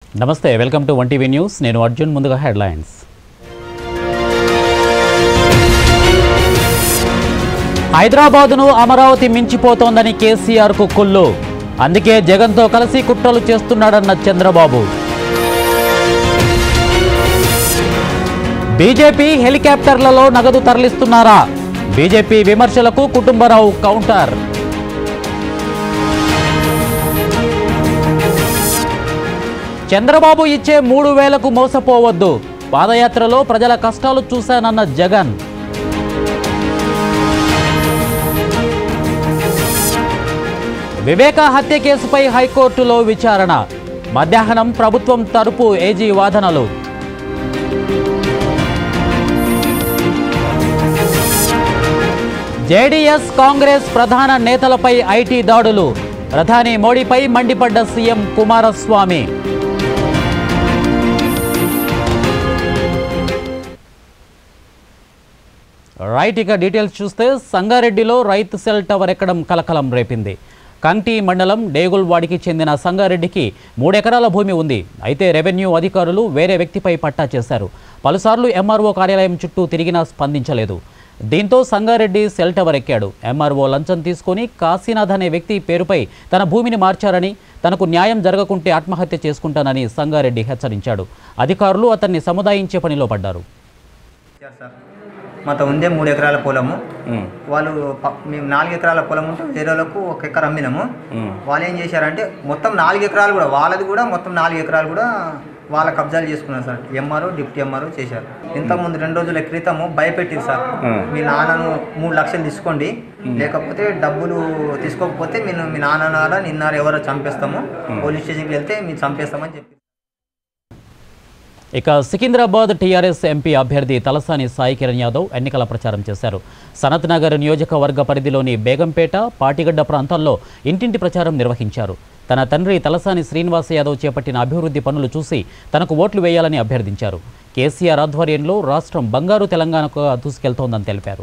నమస్తే, welcome to ONETV news. నేను అర్జున్. ముందుగా హెడ్లైన్స్. హైదరాబాదును అమరావతి మించిపోతోందని కేసీఆర్కు కుళ్ళు. అందుకే జగన్తో కలిసి కుట్రలు చేస్తున్నాడన్న చంద్రబాబు. బీజేపీ హెలికాప్టర్లలో నగదు తరలిస్తున్నారా? బీజేపీ విమర్శలకు కుటుంబరావు కౌంటర్. చంద్రబాబు ఇచ్చే 3,000కు మోసపోవద్దు. పాదయాత్రలో ప్రజల కష్టాలు చూశానన్న జగన్. వివేక హత్య కేసుపై హైకోర్టులో విచారణ. మధ్యాహ్నం ప్రభుత్వం తరపు ఏజీ వాదనలు. జేడీఎస్ కాంగ్రెస్ ప్రధాన నేతలపై ఐటీ దాడులు. ప్రధాని మోడీపై మండిపడ్డ సీఎం కుమారస్వామి. ఇక డీటెయిల్స్ చూస్తే సంగారెడ్డిలో రైతు సెల్ టవర్ ఎక్కడం కలకలం రేపింది. కంటి మండలం డేగుల్వాడికి చెందిన సంగారెడ్డికి 3 ఎకరాల భూమి ఉంది. అయితే రెవెన్యూ అధికారులు వేరే వ్యక్తిపై పట్టా చేశారు. పలుసార్లు ఎంఆర్ఓ కార్యాలయం చుట్టూ తిరిగినా స్పందించలేదు. దీంతో సంగారెడ్డి సెల్ టవర్ ఎక్కాడు. ఎంఆర్ఓ లంచం తీసుకుని కాశీనాథ్ అనే వ్యక్తి పేరుపై తన భూమిని మార్చారని, తనకు న్యాయం జరగకుంటే ఆత్మహత్య చేసుకుంటానని సంగారెడ్డి హెచ్చరించాడు. అధికారులు అతన్ని సముదాయించే పనిలో పడ్డారు. మాతో ఉందే 3 ఎకరాల పొలము. వాళ్ళు మేము 4 ఎకరాల పొలం ఉంటే వేరే వాళ్ళకు 1 ఎకరా అమ్మినాము. వాళ్ళు ఏం చేశారంటే మొత్తం 4 ఎకరాలు కూడా వాళ్ళది కూడా మొత్తం 4 ఎకరాలు కూడా వాళ్ళ కబ్జాలు చేసుకున్నారు సార్. ఎంఆర్ఓ డిప్యూటీ ఎంఆర్ఓ చేశారు. ఇంతకుముందు 2 రోజుల క్రితము భయపెట్టింది సార్, మీ నాన్నను 3 లక్షలు తీసుకోండి, లేకపోతే డబ్బులు తీసుకోకపోతే మీ నాన్న నిన్నారు ఎవరో చంపేస్తాము, పోలీస్ స్టేషన్కి వెళ్తే మీరు చంపేస్తామని చెప్పి. ఇక సికింద్రాబాద్ టీఆర్ఎస్ ఎంపీ అభ్యర్థి తలసాని సాయి కిరణ్ యాదవ్ ఎన్నికల ప్రచారం చేశారు. సనత్ నగర్ నియోజకవర్గ పరిధిలోని బేగంపేట, పాటిగడ్డ ప్రాంతాల్లో ఇంటింటి ప్రచారం నిర్వహించారు. తన తండ్రి తలసాని శ్రీనివాస్ యాదవ్ చేపట్టిన అభివృద్ధి పనులు చూసి తనకు ఓట్లు వేయాలని అభ్యర్థించారు. కేసీఆర్ ఆధ్వర్యంలో రాష్ట్రం బంగారు తెలంగాణకు దూసుకెళ్తోందని తెలిపారు.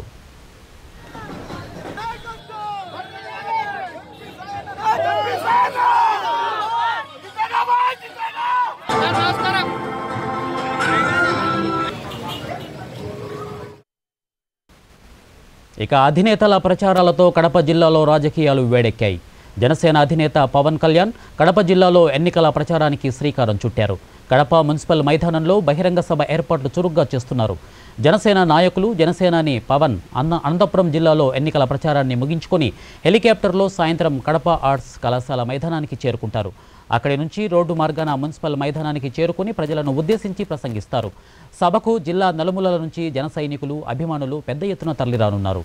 ఇక అధినేతల ప్రచారాలతో కడప జిల్లాలో రాజకీయాలు వేడెక్కాయి. జనసేన అధినేత పవన్ కళ్యాణ్ కడప జిల్లాలో ఎన్నికల ప్రచారానికి శ్రీకారం చుట్టారు. కడప మున్సిపల్ మైదానంలో బహిరంగ సభ ఏర్పాట్లు చురుగ్గా చేస్తున్నారు. జనసేన నాయకులు జనసేనాని పవన్ అనంతపురం జిల్లాలో ఎన్నికల ప్రచారాన్ని ముగించుకొని హెలికాప్టర్లో సాయంత్రం కడప ఆర్ట్స్ కళాశాల మైదానానికి చేరుకుంటారు. అక్కడి నుంచి రోడ్డు మార్గాన మున్సిపల్ మైదానానికి చేరుకుని ప్రజలను ఉద్దేశించి ప్రసంగిస్తారు. సభకు జిల్లా నలుమూలల నుంచి జన సైనికులు, అభిమానులు పెద్ద ఎత్తున తరలిరానున్నారు.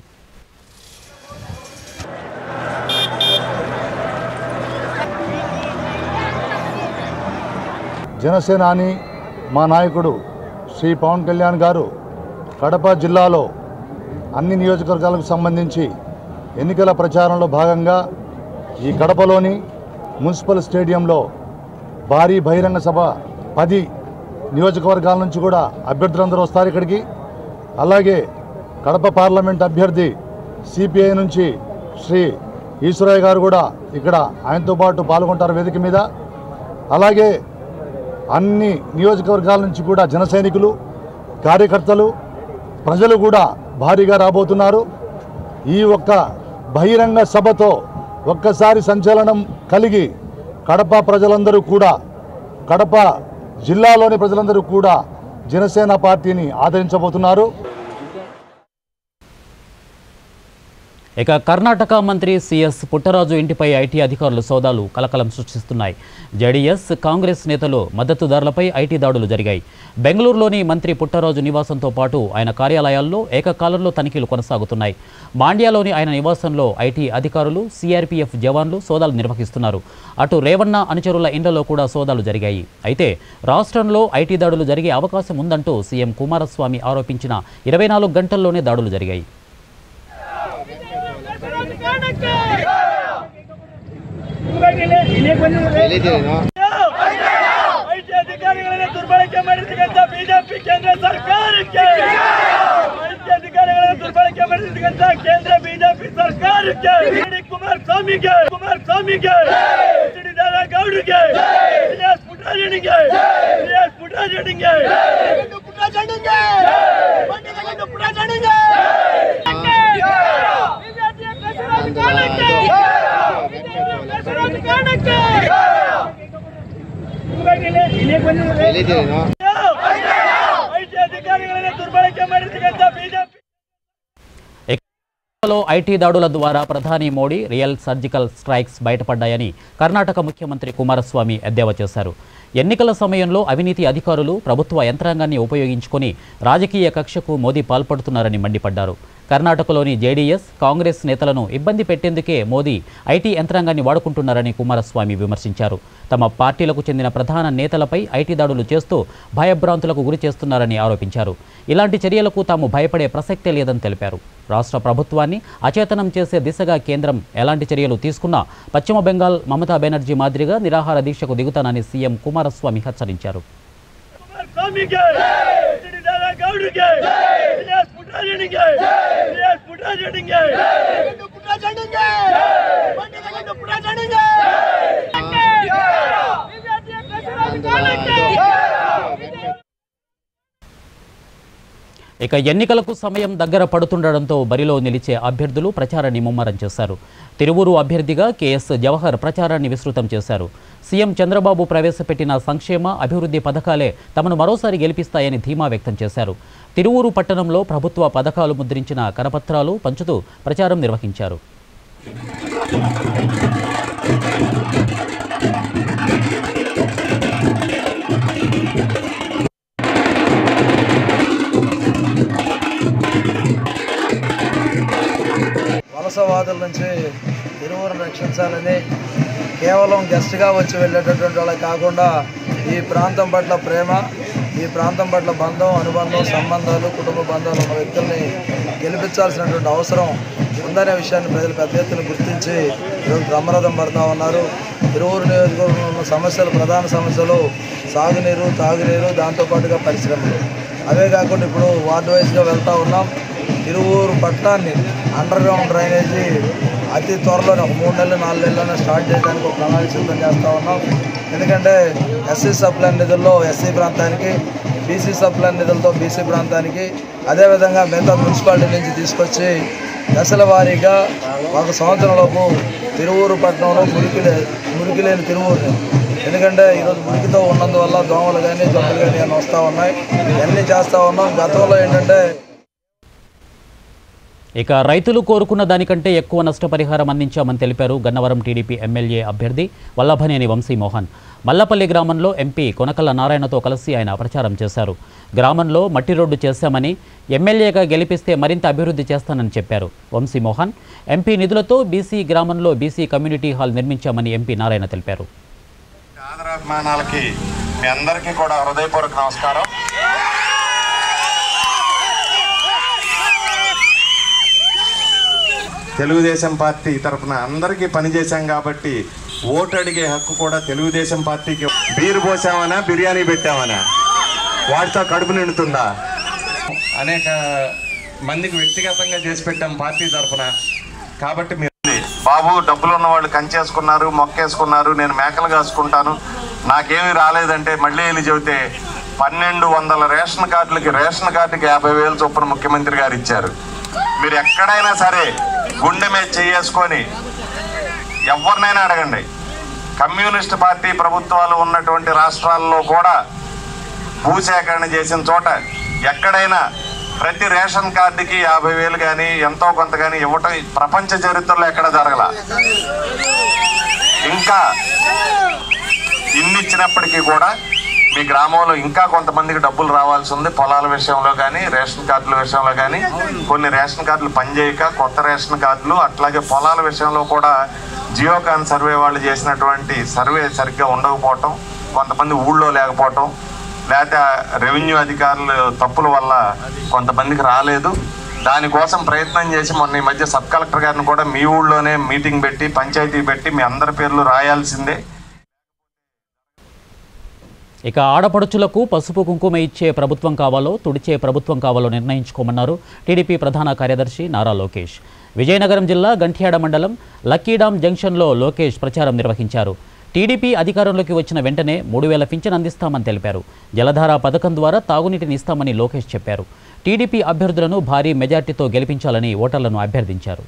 జనసేనాని మా నాయకుడు శ్రీ పవన్ కళ్యాణ్ గారు కడప జిల్లాలో అన్ని నియోజకవర్గాలకు సంబంధించి ఎన్నికల ప్రచారంలో భాగంగా ఈ కడపలోని మున్సిపల్ స్టేడియంలో భారీ బహిరంగ సభ 10 నియోజకవర్గాల నుంచి కూడా అభ్యర్థులందరూ వస్తారు ఇక్కడికి. అలాగే కడప పార్లమెంట్ అభ్యర్థి సిపిఐ నుంచి శ్రీ ఈశ్వరయ్య గారు కూడా ఇక్కడ ఆయనతో పాటు పాల్గొంటారు వేదిక మీద. అలాగే అన్ని నియోజకవర్గాల నుంచి కూడా జన సైనికులు, కార్యకర్తలు, ప్రజలు కూడా భారీగా రాబోతున్నారు. ఈ ఒక్క బహిరంగ సభతో ఒక్కసారి సంచలనం కలిగి కడప ప్రజలందరూ కూడా, కడప జిల్లాలోని ప్రజలందరూ కూడా జనసేన పార్టీని ఆదరించబోతున్నారు. ఇక కర్ణాటక మంత్రి సిఎస్ పుట్టరాజు ఇంటిపై ఐటీ అధికారులు సోదాలు కలకలం సృష్టిస్తున్నాయి. జేడీఎస్ కాంగ్రెస్ నేతలు మద్దతుదారులపై ఐటీ దాడులు జరిగాయి. బెంగళూరులోని మంత్రి పుట్టరాజు నివాసంతో పాటు ఆయన కార్యాలయాల్లో ఏకకాలంలో తనిఖీలు కొనసాగుతున్నాయి. మాండ్యాలోని ఆయన నివాసంలో ఐటీ అధికారులు, సిఆర్పీఎఫ్ జవాన్లు సోదాలు నిర్వహిస్తున్నారు. అటు రేవಣ್ణ అనుచరుల ఇండ్లలో కూడా సోదాలు జరిగాయి. అయితే రాష్ట్రంలో ఐటీ దాడులు జరిగే అవకాశం ఉందంటూ సీఎం కుమారస్వామి ఆరోపించిన 24 గంటల్లోనే దాడులు జరిగాయి. ದುರ್ಬಳಕೆ ಮಾಡಿರ್ತಕ್ಕಂಥ ಬಿಜೆಪಿ ಕೇಂದ್ರ ಸರ್ಕಾರಕ್ಕೆ, ದುರ್ಬಳಕೆ ಮಾಡಿರ್ತಕ್ಕಂಥ ಕೇಂದ್ರ ಬಿಜೆಪಿ ಸರ್ಕಾರಕ್ಕೆ, ಕುಮಾರಸ್ವಾಮಿಗೆ, ಗೌಡ್ರಿಗೆ, ఐటీ దాడుల ద్వారా ప్రధాని మోడీ రియల్ సర్జికల్ స్ట్రైక్స్ బయటపడ్డాయని కర్ణాటక ముఖ్యమంత్రి కుమారస్వామి ఎద్దేవా చేశారు. ఎన్నికల సమయంలో అవినీతి అధికారులు ప్రభుత్వ యంత్రాంగాన్ని ఉపయోగించుకొని రాజకీయ కక్షకు మోదీ పాల్పడుతున్నారని మండిపడ్డారు. కర్ణాటకలోని జేడీఎస్, కాంగ్రెస్ నేతలను ఇబ్బంది పెట్టేందుకే మోదీ ఐటీ యంత్రాంగాన్ని వాడుకుంటున్నారని కుమారస్వామి విమర్శించారు. తమ పార్టీలకు చెందిన ప్రధాన నేతలపై ఐటీ దాడులు చేస్తూ భయభ్రాంతులకు గురి చేస్తున్నారని ఆరోపించారు. ఇలాంటి చర్యలకు తాము భయపడే ప్రసక్తే లేదని తెలిపారు. రాష్ట్ర ప్రభుత్వాన్ని అచేతనం చేసే దిశగా కేంద్రం ఎలాంటి చర్యలు తీసుకున్నా పశ్చిమ బెంగాల్ మమతా బెనర్జీ మాదిరిగా నిరాహార దీక్షకు దిగుతానని సీఎం కుమారస్వామి హెచ్చరించారు. ఇక ఎన్నికలకు సమయం దగ్గర పడుతుండటంతో బరిలో నిలిచే అభ్యర్థులు ప్రచారాన్ని ముమ్మరం చేశారు. తిరువూరు అభ్యర్థిగా కేఎస్ జవహర్ ప్రచారాన్ని విస్తృతం చేశారు. సీఎం చంద్రబాబు ప్రవేశపెట్టిన సంక్షేమ అభివృద్ధి పథకాలే తమను మరోసారి గెలిపిస్తాయని ధీమా వ్యక్తం చేశారు. తిరువూరు పట్టణంలో ప్రభుత్వ పథకాలు ముద్రించిన కరపత్రాలు పంచుతూ ప్రచారం నిర్వహించారు. వలసవాదుల నుంచి తిరువూరును రక్షించాలని కేవలం గెస్ట్గా వచ్చి వెళ్ళేటటువంటి వాళ్ళకి కాకుండా ఈ ప్రాంతం పట్ల ప్రేమ, ఈ ప్రాంతం పట్ల బంధం, అనుబంధం, సంబంధాలు, కుటుంబ బంధాలు ఉన్న వ్యక్తుల్ని గెలిపించాల్సినటువంటి అవసరం ఉందనే విషయాన్ని ప్రజలు పెద్ద ఎత్తున గుర్తించి ఈరోజు బ్రహ్మరథం పడుతూ ఉన్నారు. తిరువూరు నియోజకవర్గంలో ఉన్న సమస్యలు, ప్రధాన సమస్యలు సాగునీరు, తాగునీరు, దాంతోపాటుగా పరిశ్రమలు. అవే కాకుండా ఇప్పుడు వార్డు వైజ్గా వెళ్తూ ఉన్నాం. తిరువూరు పట్టణాన్ని అండర్ గ్రౌండ్ డ్రైనేజీ అతి త్వరలోనే ఒక 3 నెలలు 4 నెలల్లోనే స్టార్ట్ చేయడానికి ఒక ప్రణాళిక సిద్ధం చేస్తూ ఉన్నాం. ఎందుకంటే ఎస్సీ సప్లైన్ నిధుల్లో ఎస్సీ ప్రాంతానికి, బీసీ సప్లైన్ నిధులతో బీసీ ప్రాంతానికి, అదేవిధంగా మిగతా మున్సిపాలిటీ నుంచి తీసుకొచ్చి దశల వారీగా 1 సంవత్సరంలోపు తిరువూరు పట్టణంలో మురికి లేని తిరువూరుని, ఎందుకంటే ఈరోజు మురికితో ఉన్నందువల్ల దోమలు కానీ జబ్బులు కానీ అన్నీ వస్తూ ఉన్నాయి. ఇవన్నీ చేస్తూ ఉన్నాం. గతంలో ఏంటంటే ఇక రైతులు కోరుకున్న దానికంటే ఎక్కువ నష్టపరిహారం అందించామని తెలిపారు గన్నవరం టీడీపీ ఎమ్మెల్యే అభ్యర్థి వల్లభనేని వంశీమోహన్. మల్లపల్లి గ్రామంలో ఎంపీ కొనకళ్ళ నారాయణతో కలిసి ఆయన ప్రచారం చేశారు. గ్రామంలో మట్టి రోడ్డు చేశామని, ఎమ్మెల్యేగా గెలిపిస్తే మరింత అభివృద్ధి చేస్తానని చెప్పారు. వంశీమోహన్ ఎంపీ నిధులతో బీసీ గ్రామంలో బీసీ కమ్యూనిటీ హాల్ నిర్మించామని ఎంపీ నారాయణ తెలిపారు. ఆదరాభిమానాలకి మీ అందరికీ కూడా హృదయపూర్వక నమస్కారం. తెలుగుదేశం పార్టీ తరఫున అందరికీ పనిచేశాం కాబట్టి ఓటు అడిగే హక్కు కూడా తెలుగుదేశం పార్టీకి. బీరు పోసామనా, బిర్యానీ పెట్టామనా, వాటితో కడుపు నిండుతుందా? అనేక మందికి వ్యక్తిగతంగా చేసి పెట్టాం పార్టీ తరఫున. కాబట్టి మీరు బాబు డబ్బులు ఉన్న వాళ్ళు కంచేసుకున్నారు, మొక్కేసుకున్నారు, నేను మేకలు కాసుకుంటాను, నాకేమీ రాలేదంటే మళ్ళీ వెళ్ళి చెబితే 1200 రేషన్ కార్డులకి 50,000 చొప్పున ముఖ్యమంత్రి గారు ఇచ్చారు. మీరు ఎక్కడైనా సరే గుండె మీద చేసుకొని ఎవరినైనా అడగండి. కమ్యూనిస్ట్ పార్టీ ప్రభుత్వాలు ఉన్నటువంటి రాష్ట్రాల్లో కూడా భూసేకరణ చేసిన చోట ఎక్కడైనా ప్రతి రేషన్ కార్డుకి 50,000 కానీ ఎంతో కొంత కానీ ఇవ్వటం ప్రపంచ చరిత్రలో ఎక్కడ జరగల. ఇంకా ఇన్ని ఇచ్చినప్పటికీ కూడా మీ గ్రామంలో ఇంకా కొంతమందికి డబ్బులు రావాల్సి ఉంది. పొలాల విషయంలో కానీ, రేషన్ కార్డుల విషయంలో కానీ, కొన్ని రేషన్ కార్డులు పనిచేయక కొత్త రేషన్ కార్డులు, అట్లాగే పొలాల విషయంలో కూడా జియోకాన్ సర్వే వాళ్ళు చేసినటువంటి సర్వే సరిగ్గా ఉండకపోవటం, కొంతమంది ఊళ్ళో లేకపోవటం, లేకపోతే రెవెన్యూ అధికారులు తప్పుల వల్ల కొంతమందికి రాలేదు. దానికోసం ప్రయత్నం చేసి మొన్న ఈ మధ్య సబ్ కలెక్టర్ గారిని కూడా మీ ఊళ్ళోనే మీటింగ్ పెట్టి, పంచాయతీ పెట్టి మీ అందరి పేర్లు రాయాల్సిందే. ఇక ఆడపడుచులకు పసుపు కుంకుమ ఇచ్చే ప్రభుత్వం కావాలో, తుడిచే ప్రభుత్వం కావాలో నిర్ణయించుకోమన్నారు టీడీపీ ప్రధాన కార్యదర్శి నారా లోకేష్. విజయనగరం జిల్లా గంట్యాడ మండలం లక్కీడామ్ జంక్షన్లో లోకేష్ ప్రచారం నిర్వహించారు. టీడీపీ అధికారంలోకి వచ్చిన వెంటనే 3000 పింఛన్ అందిస్తామని తెలిపారు. జలధార పథకం ద్వారా తాగునీటిని ఇస్తామని లోకేష్ చెప్పారు. టీడీపీ అభ్యర్థులను భారీ మెజార్టీతో గెలిపించాలని ఓటర్లను అభ్యర్థించారు.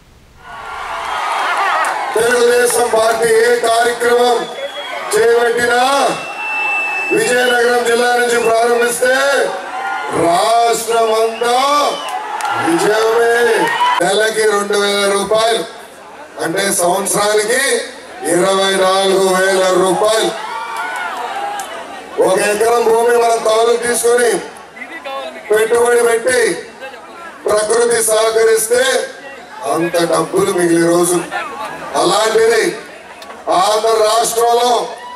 తెలుగుదేశం పార్టీ ఏ కార్యక్రమం చేపట్టినా విజయనగరం జిల్లా నుంచి ప్రారంభిస్తే రాష్ట్రమంతా విజయమే. నెలకి 2000 రూపాయలు అంటే సంవత్సరానికి 24,000 రూపాయలు. 1 ఎకరం భూమి మనం కౌలుకు తీసుకొని పెట్టుబడి పెట్టి ప్రకృతి సహకరిస్తే అంత డబ్బులు మిగిలి రోజు. అలాంటిది ఆంధ్ర రాష్ట్రంలో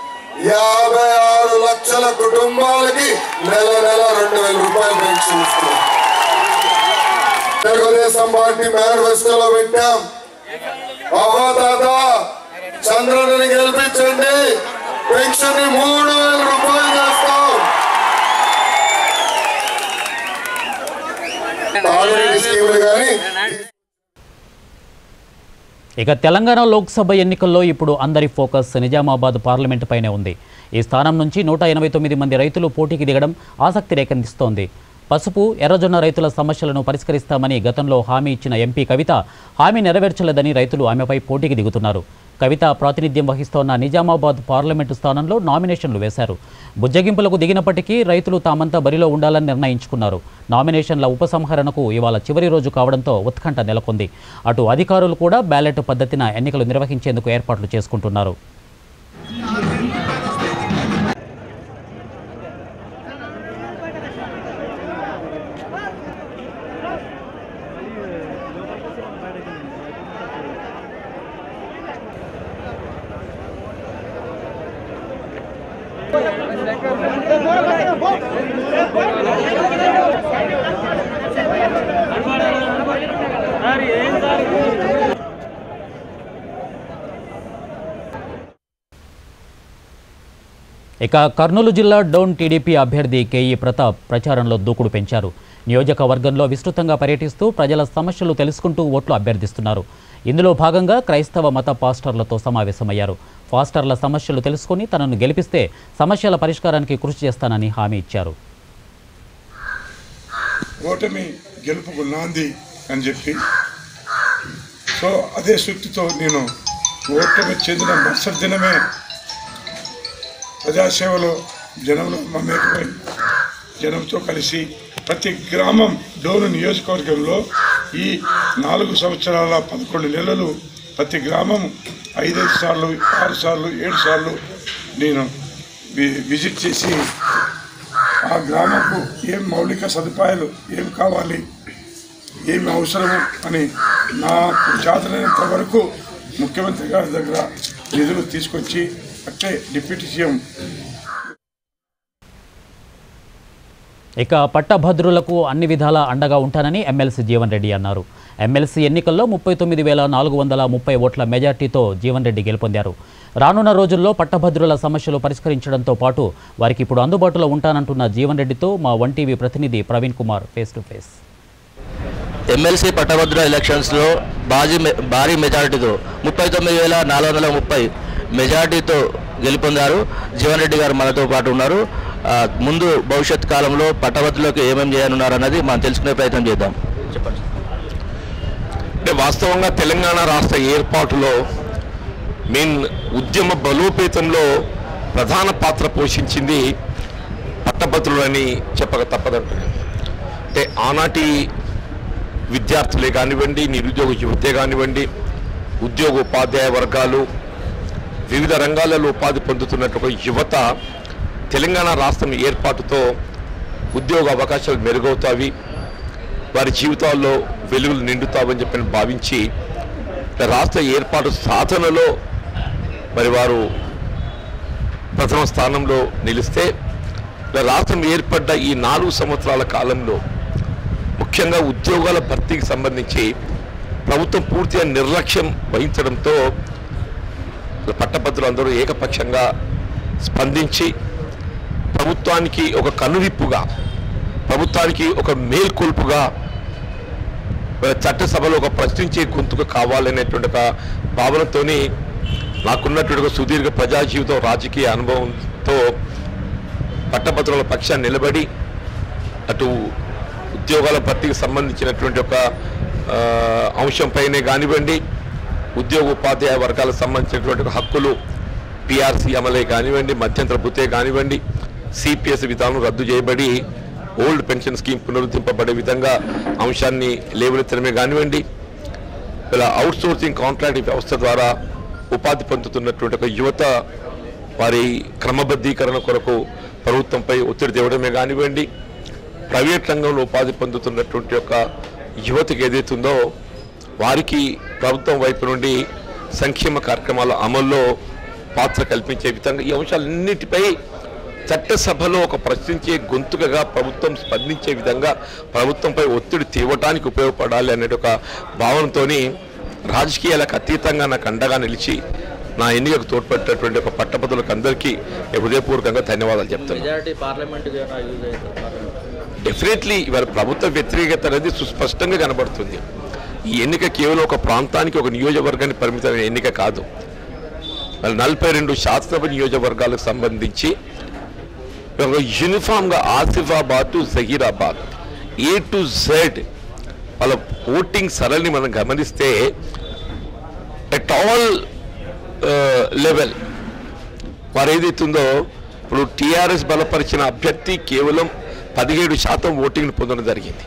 56 లక్షల కుటుంబాలకి నెల 2000 రూపాయలు పెన్షన్ ఇస్తున్నాం. తెలుగుదేశం పార్టీ మేనిఫెస్టోలో పెట్టాం, అవ్వదాత చంద్రుడిని గెలిపించండి, పెన్షన్ 3000 రూపాయలు చేస్తాం. తాగునీటి స్కీములు కానీ. ఇక తెలంగాణ లోక్సభ ఎన్నికల్లో ఇప్పుడు అందరి ఫోకస్ నిజామాబాద్ పార్లమెంటు పైనే ఉంది. ఈ స్థానం నుంచి 189 మంది రైతులు పోటీకి దిగడం ఆసక్తి రేకెత్తిస్తోంది. పసుపు, ఎర్రజొన్న రైతుల సమస్యలను పరిష్కరిస్తామని గతంలో హామీ ఇచ్చిన ఎంపీ కవిత హామీ నెరవేర్చలేదని రైతులు ఆమెపై పోటీకి దిగుతున్నారు. కవిత ప్రాతినిధ్యం వహిస్తోన్న నిజామాబాద్ పార్లమెంటు స్థానంలో నామినేషన్లు వేశారు. బుజ్జగింపులకు దిగినప్పటికీ రైతులు తామంతా బరిలో ఉండాలని నిర్ణయించుకున్నారు. నామినేషన్ల ఉపసంహరణకు ఇవాళ చివరి రోజు కావడంతో ఉత్కంఠ నెలకొంది. అటు అధికారులు కూడా బ్యాలెట్ పద్ధతిన ఎన్నికలు నిర్వహించేందుకు ఏర్పాట్లు చేసుకుంటున్నారు. ఇక కర్నూలు జిల్లా డౌన్ టీడీపీ అభ్యర్థి కేఈ ప్రతాప్ ప్రచారంలో దూకుడు పెంచారు. నియోజకవర్గంలో విస్తృతంగా పర్యటిస్తూ ప్రజల సమస్యలు తెలుసుకుంటూ ఓట్లు అభ్యర్థిస్తున్నారు. ఇందులో భాగంగా క్రైస్తవ మత పాస్టర్లతో సమావేశమయ్యారు. పాస్టర్ల సమస్యలు తెలుసుకుని తనను గెలిపిస్తే సమస్యల పరిష్కారానికి కృషి చేస్తానని హామీ ఇచ్చారు. ఓటమి గెలుపుకు నాంది అని చెప్పి అదే సూక్తితో నేను ఓటమి చెందిన మరుసటి దినమే ప్రజాసేవలో జనంలో మమేకమై జనంతో కలిసి ప్రతి గ్రామం డోను నియోజకవర్గంలో ఈ 4 సంవత్సరాల 11 నెలలు ప్రతి గ్రామం 5 సార్లు 6 సార్లు 7 సార్లు నేను విజిట్ చేసి ఆ గ్రామంకు ఏం మౌలిక సదుపాయాలు ఏం కావాలి ఏమి అవసరము అని నాకు చేతనైనంత వరకు ముఖ్యమంత్రి గారి దగ్గర నిధులు తీసుకొచ్చి అట్లే డిప్యూటీ సీఎం. ఇక పట్టభద్రులకు అన్ని విధాలా అండగా ఉంటానని ఎమ్మెల్సీ జీవన్ రెడ్డి అన్నారు. ఎమ్మెల్సీ ఎన్నికల్లో 39,430 ఓట్ల మెజార్టీతో జీవన్ రెడ్డి గెలుపొందారు. రానున్న రోజుల్లో పట్టభద్రుల సమస్యలు పరిష్కరించడంతో పాటు వారికి ఇప్పుడు అందుబాటులో ఉంటానంటున్న జీవన్ రెడ్డితో మా ONETV ప్రతినిధి Praveen Kumar face to face. MLC పట్టభద్రుల ఎలక్షన్స్లో భారీ మెజారిటీతో 39,430 మెజారిటీతో గెలుపొందారు. జీవన్ రెడ్డి గారు మనతో పాటు ఉన్నారు. ముందు భవిష్యత్ కాలంలో పట్టభద్రులకు ఏమేమి చేయనున్నారు అన్నది మనం తెలుసుకునే ప్రయత్నం చేద్దాం. చెప్పండి. అంటే వాస్తవంగా తెలంగాణ రాష్ట్ర ఏర్పాటులో మెయిన్ ఉద్యమ బలోపేతంలో ప్రధాన పాత్ర పోషించింది పట్టభద్రులని చెప్పక తప్పదంటారు. అంటే ఆనాటి విద్యార్థులే కానివ్వండి, నిరుద్యోగ యువతే కానివ్వండి, ఉద్యోగ ఉపాధ్యాయ వర్గాలు, వివిధ రంగాలలో ఉపాధి పొందుతున్నటువంటి యువత తెలంగాణ రాష్ట్రం ఏర్పాటుతో ఉద్యోగ అవకాశాలు మెరుగవుతాయి, వారి జీవితాల్లో వెలుగులు నిండుతావని చెప్పి భావించి రాష్ట్ర ఏర్పాటు సాధనలో మరి వారు ప్రథమ స్థానంలో నిలిస్తే రాష్ట్రం ఏర్పడ్డ ఈ 4 సంవత్సరాల కాలంలో ముఖ్యంగా ఉద్యోగాల భర్తీకి సంబంధించి ప్రభుత్వం పూర్తిగా నిర్లక్ష్యం వహించడంతో పట్టభద్రులు అందరూ ఏకపక్షంగా స్పందించి ప్రభుత్వానికి ఒక కనువిప్పుగా, ప్రభుత్వానికి ఒక మేల్కొల్పుగా చట్టసభలో ఒక ప్రశ్నించే గొంతుకు కావాలనేటువంటి ఒక భావనతోని నాకున్నటువంటి సుదీర్ఘ ప్రజా జీవితం రాజకీయ అనుభవంతో పట్టభద్రుల పక్షాన్ని నిలబడి అటు ఉద్యోగాల భర్తీకి సంబంధించినటువంటి ఒక అంశంపైనే కానివ్వండి, ఉద్యోగ ఉపాధ్యాయ వర్గాలకు సంబంధించినటువంటి హక్కులు పిఆర్సీ అమలే కానివ్వండి, మధ్యంతర భృతే కానివ్వండి, సిపిఎస్ విధానం రద్దు చేయబడి ఓల్డ్ పెన్షన్ స్కీమ్ పునరుద్ధరింపబడే విధంగా అంశాన్ని లేవనెత్తడమే కానివ్వండి, ఇలా అవుట్సోర్సింగ్ కాంట్రాక్ట్ వ్యవస్థ ద్వారా ఉపాధి పొందుతున్నటువంటి ఒక యువత వారి క్రమబద్ధీకరణ కొరకు ప్రభుత్వంపై ఒత్తిడి తేవడమే కానివ్వండి, ప్రైవేట్ రంగంలో ఉపాధి పొందుతున్నటువంటి ఒక యువతకి ఏదైతుందో వారికి ప్రభుత్వం వైపు నుండి సంక్షేమ కార్యక్రమాల అమల్లో పాత్ర కల్పించే విధంగా ఈ అంశాలన్నిటిపై చట్టసభలో ఒక ప్రశ్నించే గొంతుకగా ప్రభుత్వం స్పందించే విధంగా ప్రభుత్వంపై ఒత్తిడి తేవటానికి ఉపయోగపడాలి అనే ఒక భావనతో రాజకీయాలకు అతీతంగా నాకు అండగా నిలిచి నా ఎన్నికకు తోడ్పడేటటువంటి ఒక పట్టభద్రులకు అందరికీ హృదయపూర్వకంగా ధన్యవాదాలు చెప్తాను. డెఫినెట్లీ ఇవాళ ప్రభుత్వ వ్యతిరేకత అనేది సుస్పష్టంగా కనబడుతుంది. ఈ ఎన్నిక కేవలం ఒక ప్రాంతానికి ఒక నియోజకవర్గానికి పరిమితమైన ఎన్నిక కాదు. 42 శాసనసభ నియోజకవర్గాలకు సంబంధించి యూనిఫామ్గా Asifabad to Zaheerabad A to Z వాళ్ళ ఓటింగ్ సరళిని మనం గమనిస్తే ఎట్ ఆల్ లెవెల్ వారు ఏదైతుందో ఇప్పుడు టీఆర్ఎస్ బలపరిచిన అభ్యర్థి కేవలం 17% ఓటింగ్ను పొందడం జరిగింది.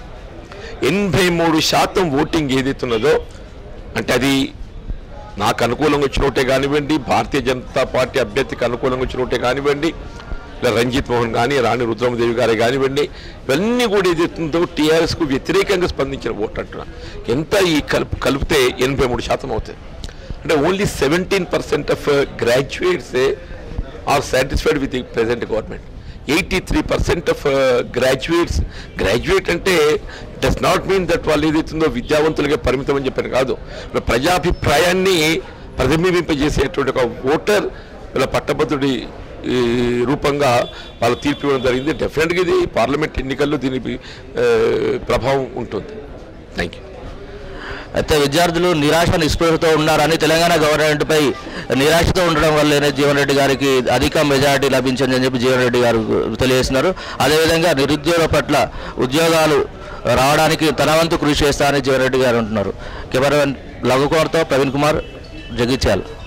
83% ఓటింగ్ ఏదైతున్నదో అంటే అది నాకు అనుకూలంగా వచ్చిన ఓటే కానివ్వండి, భారతీయ జనతా పార్టీ అభ్యర్థికి అనుకూలంగా వచ్చిన ఓటే కానివ్వండి, ఇలా రంజిత్ మోహన్ కానీ రాణి రుద్రమదేవి గారే కానివ్వండి, ఇవన్నీ కూడా ఏదైతుందో టీఆర్ఎస్కు వ్యతిరేకంగా స్పందించిన ఓటు అంటున్నా. ఎంత ఈ కలిపితే 83% అవుతుంది. అంటే only 17% of graduates are satisfied with the present government. 83% of graduate అంటే డస్ నాట్ మీన్ దట్ వాళ్ళు ఏదైతుందో విద్యావంతులుగా పరిమితం అని చెప్పాను కాదు. ప్రజాభిప్రాయాన్ని ప్రతిబింబింపజేసేటువంటి ఒక ఓటర్ వీళ్ళ పట్టభద్రుడి రూపంగా వాళ్ళు తీర్పు ఇవ్వడం జరిగింది. డెఫినెట్గా ఇది పార్లమెంట్ ఎన్నికల్లో దీనికి ప్రభావం ఉంటుంది. Thank you. అయితే విద్యార్థులు నిరాశ నిస్పృహతో ఉన్నారని తెలంగాణ గవర్నమెంట్పై నిరాశతో ఉండడం వల్లనే జీవన్ రెడ్డి గారికి అధిక మెజారిటీ లభించిందని చెప్పి జీవన్ రెడ్డి గారు తెలియజేస్తున్నారు. అదేవిధంగా నిరుద్యోగ పట్ల ఉద్యోగాలు రావడానికి తన వంతు కృషి చేస్తారని జీవన్ రెడ్డి గారు అంటున్నారు. కెమెరామెన్ లఘుకుమార్తో ప్రవీణ్ కుమార్, జగిత్యాల.